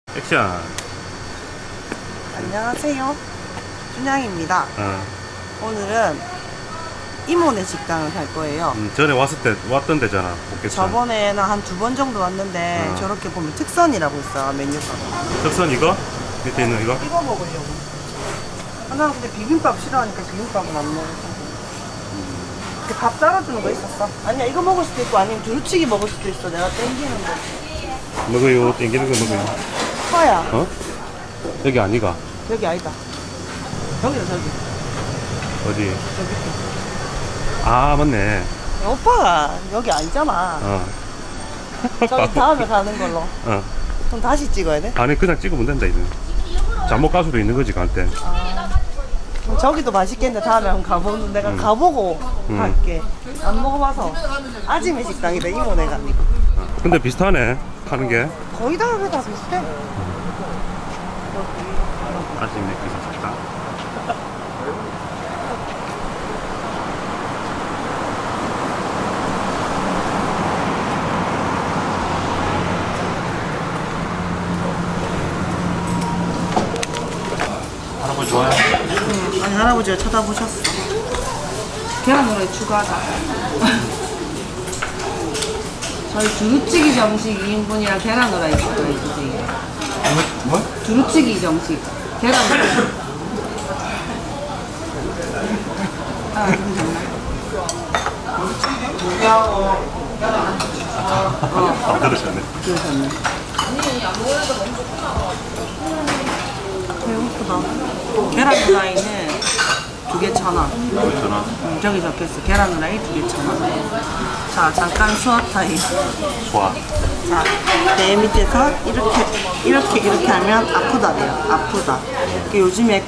액션. 안녕하세요, 춘향입니다. 오늘은 이모네 식당을 갈 거예요. 전에 왔던 데잖아. 저번에는 한 2번 정도 왔는데 저렇게 보면 특선이라고 있어, 메뉴가. 특선 이거? 밑에 있는 이거? 이거 먹으려고. 나 근데 비빔밥 싫어하니까 비빔밥은 안 먹어. 이렇게 밥 따라주는 거 있었어. 아니야, 이거 먹을 수도 있고 아니면 두루치기 먹을 수도 있어. 내가 땡기는 거. 먹어요. 땡기는 거 먹어요. 커야. 어? 여기 아니가? 여기 아니다. 저기다, 저기. 어디? 저기. 아, 맞네. 오빠가 여기 아니잖아. 저기 다음에 가는 걸로. 그럼 다시 찍어야 돼? 아니, 그냥 찍으면 된다, 이제. 잘못 갈 수도 있는 거지, 갈 때. 그럼 저기도 맛있겠는데 다음에 한번 가보는 내가 가보고 갈게. 안 먹어봐서. 아지매 식당이다, 이모네가. 근데 비슷하네, 하는 게. 거의 다 비슷해. 아침에 기사 식당. 할아버지 좋아요? 아니, 할아버지가 쳐다보셨어. 계란 후라이 추가하자. 저희 두루치기 정식 2인분이랑 계란 후라이 추가해주세요. 뭐? 두루치기 정식 계란 후라이. 아, 들으셨네. 그러셨네. 배고프다. 계란 후라이는 2개 1,000원. 5,000원. 저기 적혀있어. 계란 후라이 2개 1,000원. 자, 잠깐 수업 타임. 좋아. 자, 내 밑에서 이렇게 하면 아프다래요. 아프다. 요즘에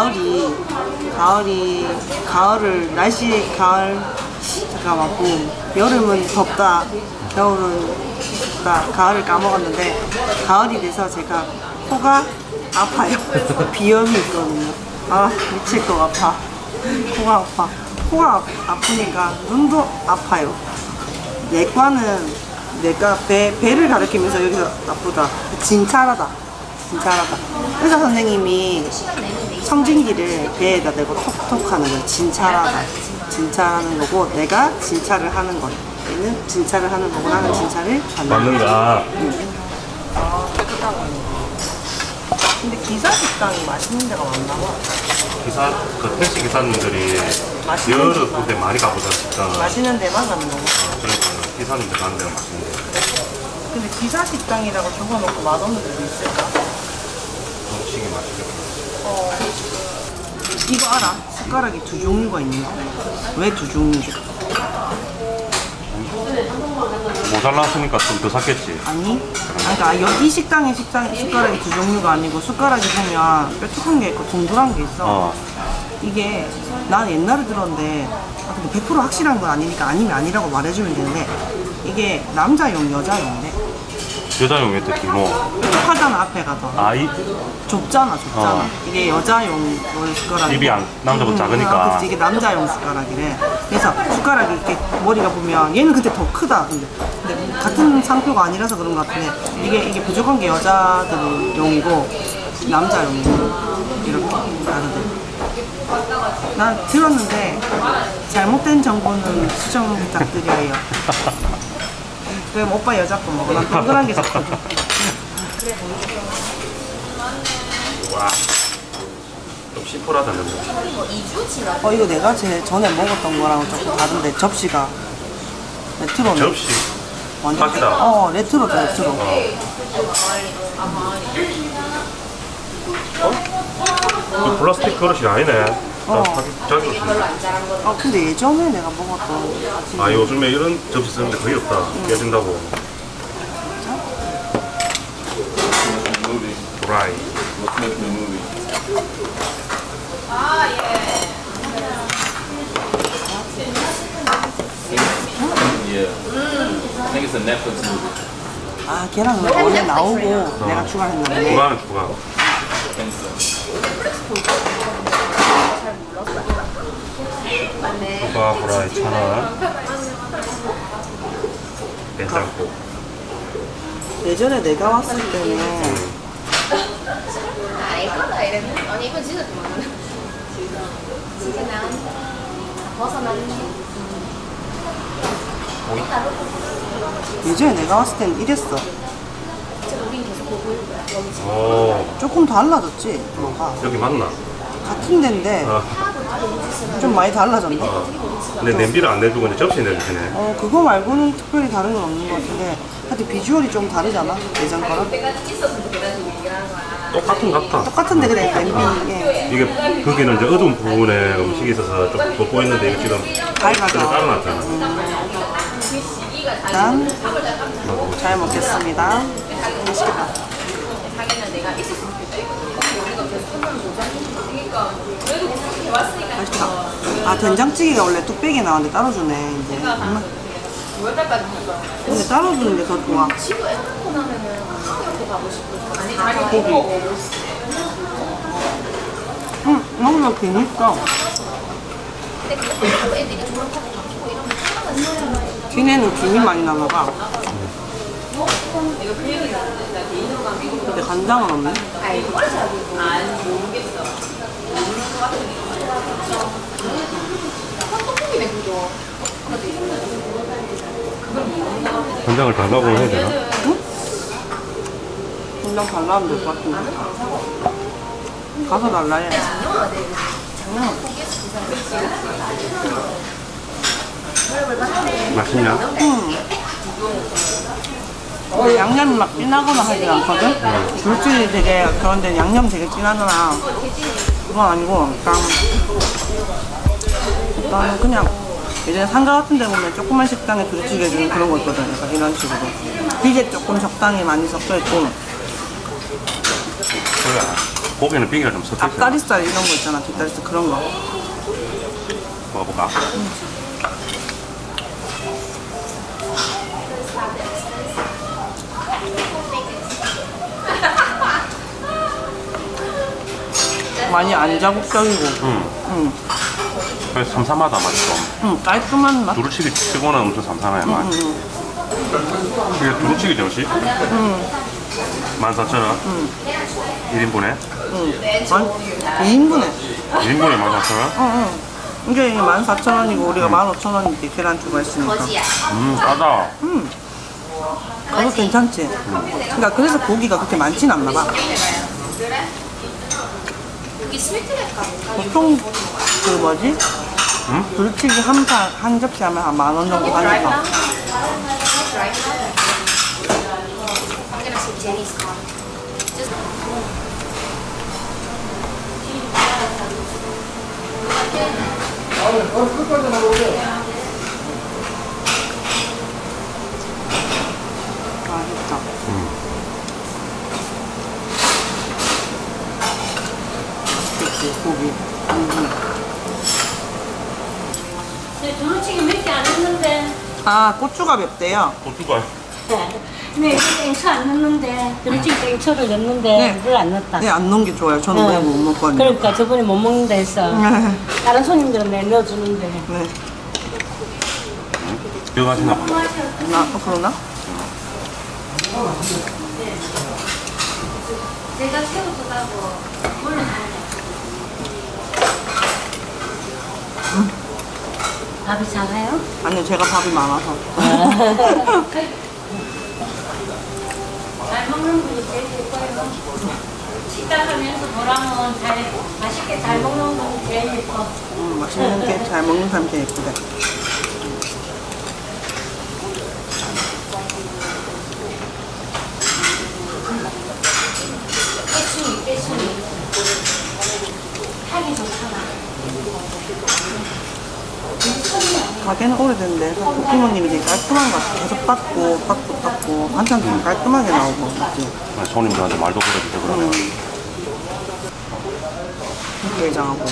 잠깐만, 여름은 덥다, 겨울은 덥다, 가을을 까먹었는데, 가을이 돼서 제가 코가 아파요. 비염이 있거든요. 아, 미칠 것 같아. 코가 아파. 코가 아프니까 눈도 아파요. 내가 배를 가리키면서 여기서 아프다. 진찰하다. 의사 선생님이 청진기를 배에다 대고 톡톡 하는 거야. 진찰하는 거고, 내가 진찰을 하는 거야. 얘는 진찰을 하는 거고, 나는 진찰을 받는 거야. 근데 기사 식당이 맛있는 데가 많나 봐. 택시 기사님들이 여러 군데 많이 가보자 식당을. 맛있는 데만 가는 거고. 그러니까 기사님들 가는 데가 맛있는데. 근데 기사 식당이라고 적어놓고 맛없는 데도 있을까? 음식이 맛있겠다. 이거 알아? 숟가락이 2종류가 있는 거? 왜 2종류죠? 모자랐으니까 좀 더 샀겠지. 아니? 그러니까 이 식당의 숟가락이 2종류가 아니고, 숟가락이 보면 뾰족한 게 있고 동그란 게 있어. 이게 난 옛날에 들었는데, 근데 100% 확실한 건 아니니까 아니면 아니라고 말해주면 되는데, 이게 남자용, 여자용인데. 여자용 특히 뭐 뾰족하잖아, 앞에가 더. 좁잖아. 이게 여자용 숟가락이. 입이 남자보다 작으니까. 그치, 이게 남자용 숟가락이래. 그래서 숟가락이 이렇게 머리가 보면, 얘는 근데 더 크다. 근데 같은 상표가 아니라서 그런 것 같은데, 이게 부족한 게 여자들용이고 남자용이고 이렇게 다르대. 난 들었는데 잘못된 정보는 수정 부탁드려요. 그럼 오빠 여자 거 먹어. 난 동그란 게 좋거든. 와, 좀 심플하다. 이거 내가 제일 전에 먹었던 거랑 조금 다른데, 접시가 레트로네. 접시? 완전 팥이다. 레트로다, 레트로. 이 플라스틱 그릇이 아니네. 자기로 쓰는데. 근데 예전에 내가 먹었던. 요즘에 이런 접시 쓰는데 거의 없다. 깨진다고. 프라이. 계란은 원래 나오고 내가 추가했는데. 추가는 추가. 추가 프라이 1,000원. 괜찮고. 예전에 내가 왔을 때는 예전에 내가 왔을 땐 이랬어. 오, 조금 달라졌지 뭐가. 여기 맞나? 같은 데인데 좀 많이 달라졌네. 근데 냄비를 안 내주고 이제 접시 내주시네. 그거 말고는 특별히 다른 건 없는 것 같은데 하여튼 비주얼이 좀 다르잖아 예전 거랑. 똑같은 것 같아. 똑같은데 그래 냄비에 이게 거기는 이제 어두운 부분에 음식이 있어서 좀 돋보이는데 이거 지금 밝아서. 깔아놨잖아. 일단 잘 먹겠습니다. 맛있겠다. 맛있다. 아 된장찌개가 원래 뚝배기에 나왔는데 따로 주네 이제. 근데 따로 주는 게 더 좋아. 고기. 너무 재밌어. 기내는 김이 많이 나나봐. 근데 간장은 없네. 간장을 달라고 해야 되나? 응? 간장 달라면 될 것 같은데. 가서 달라 해. 맛있냐? 양념이 막 진하거나 하진 않거든? 물질이 되게 그런데 양념 되게 진하잖아. 그건 아니고 일단 그냥 예전에 상가 같은 데 보면 조그만 식당에 두루치게 해주는 그런 거 있거든. 약간 이런 식으로 비계 조금 적당히 많이 섞여있고 그래. 고기는 비계가 좀 섞여 있어. 앞다리살 이런 거 있잖아. 뒷다리살 그런 거. 먹어볼까? 많이 안 자극적이고 그래서 삼삼하다 맛이 좀. 깔끔한 맛? 두루치기 치고는 엄청 삼삼해 맛. 이게 두루치기 젓이? 14,000원? 1인분에? 2인분에 1인분에 14,000원? 이게 14,000원이고 우리가 15,000원인데 계란 추가했으니까 싸다. 가격 괜찮지? 그러니까 그래서 고기가 그렇게 많진 않나 봐. 보통 그 뭐지? 두루치기 한 접시 하면 한 10,000원 정도 하니까. 맛있다. 그치, 고기. 네, 두루치기 몇 개 안 했는데. 아, 고추가 맵대요. 고추가. 네, 땡초 안 넣는데. 두루치기 땡초를 넣는데 네. 그걸 안 넣었다. 네, 안 넣은 게 좋아요. 저는 왜 못 먹거든요. 그러니까 저번에 못 먹는다 했어. 다른 손님들은 내 넣어주는데. 네. 이거 맛있나 봐. 그러나? 제가 새우도 가고 물론 밥이 작아요? 아니요, 제가 밥이 많아서. 잘 먹는 분이 제일 예뻐요. 식당 하면서 보람은 맛있게 잘 먹는 분이 제일 예뻐. 맛있는 게 잘 먹는 사람이 제일 예쁘대. 깨순이. 향이 좋잖아. 가게는 오래됐는데 부모님이 되게 깔끔한 것 같아. 계속 닦고 한참 좀 깔끔하게 나오고 그치? 손님들한테 말도 걸어주죠 그러면. 게장하고.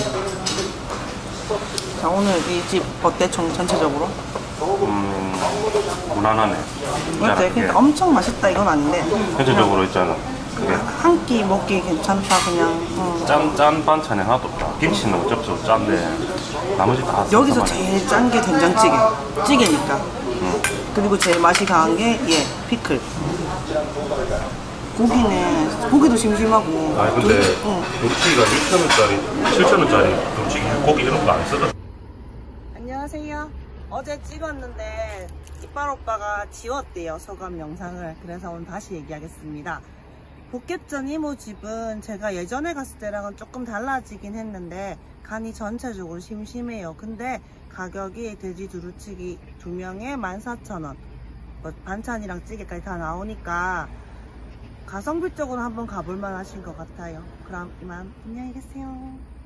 자, 오늘 이 집 어때? 전체적으로? 무난하네. 어때? 그러니까 엄청 맛있다 이건 아닌데 전체적으로 있잖아. 그게 한 끼 먹기 괜찮다 그냥. 짠 반찬이 하나도 없다. 김치는 어쩌고 짠데 나머지 다 여기서 쌈싸하네. 제일 짠 게 된장찌개. 찌개니까. 그리고 제일 맛이 강한 게 피클. 고기도 심심하고. 아니 근데 응. 두루치기가 6,000원짜리, 7,000원짜리 두루치기 고기 이런 거 안 쓰거든. 안녕하세요. 어제 찍었는데 이빨 오빠가 지웠대요, 소감 영상을. 그래서 오늘 다시 얘기하겠습니다. 복개천 이모집은 제가 예전에 갔을 때랑은 조금 달라지긴 했는데 간이 전체적으로 심심해요. 근데 가격이 돼지 두루치기 2명에 14,000원, 뭐 반찬이랑 찌개까지 다 나오니까 가성비 쪽으로 한번 가볼만 하신 것 같아요. 그럼 이만 안녕히 계세요.